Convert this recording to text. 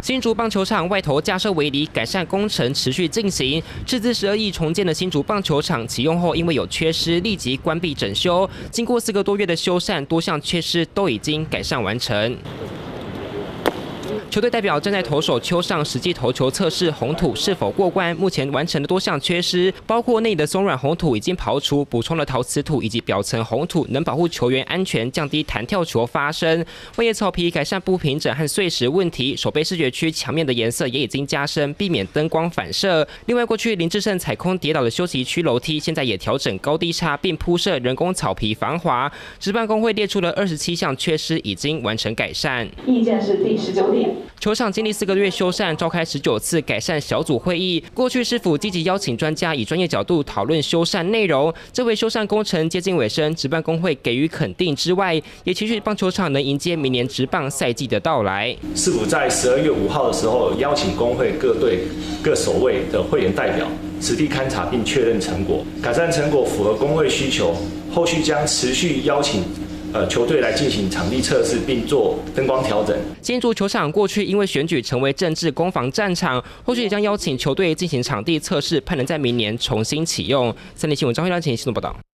新竹棒球场外头架设围篱，改善工程持续进行。斥资12亿重建的新竹棒球场启用后，因为有缺失，立即关闭整修。经过4个多月的修缮，多项缺失都已经改善完成。 球队代表站在投手丘上实际投球测试红土是否过关，目前完成的多项缺失，包括内的松软红土已经刨除，补充了陶瓷土以及表层红土，能保护球员安全，降低弹跳球发生。外野草皮改善不平整和碎石问题，守备视觉区墙面的颜色也已经加深，避免灯光反射。另外，过去林志胜踩空跌倒的休息区楼梯，现在也调整高低差，并铺设人工草皮防滑。职棒工会列出了27项缺失，已经完成改善。 意见是第19点。 球场经历4个月修缮，召开19次改善小组会议。过去市府积极邀请专家，以专业角度讨论修缮内容。这回修缮工程接近尾声，职棒工会给予肯定之外，也期许棒球场能迎接明年职棒赛季的到来。 市府在12月5号的时候，邀请工会各队各守卫的会员代表实地勘察并确认成果，改善成果符合工会需求，后续将持续邀请。 球队来进行场地测试，并做灯光调整。 新竹球场过去因为选举成为政治攻防战场，后续也将邀请球队进行场地测试，盼能在明年重新启用。3立新闻张慧亮请新闻报道。